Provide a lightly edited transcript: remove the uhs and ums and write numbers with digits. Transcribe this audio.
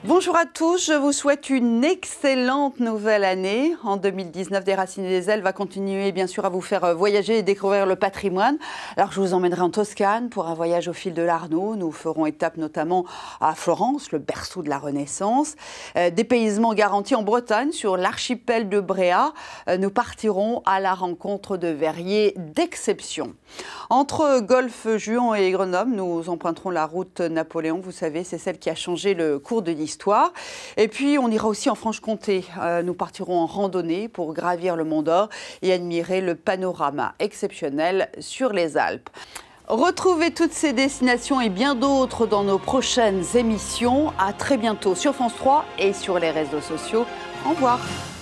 Bonjour à tous, je vous souhaite une excellente nouvelle année. En 2019, Déraciner les ailes va continuer bien sûr à vous faire voyager et découvrir le patrimoine. Alors je vous emmènerai en Toscane pour un voyage au fil de l'Arno. Nous ferons étape notamment à Florence, le berceau de la Renaissance. Dépaysement garanti en Bretagne sur l'archipel de Bréhat. Nous partirons à la rencontre de verriers d'exception. Entre Golfe-Juan et Grenoble, nous emprunterons la route Napoléon. Vous savez, c'est celle qui a changé le cours de l'histoire. Et puis, on ira aussi en Franche-Comté. Nous partirons en randonnée pour gravir le Mont d'Or et admirer le panorama exceptionnel sur les Alpes. Retrouvez toutes ces destinations et bien d'autres dans nos prochaines émissions. À très bientôt sur France 3 et sur les réseaux sociaux. Au revoir.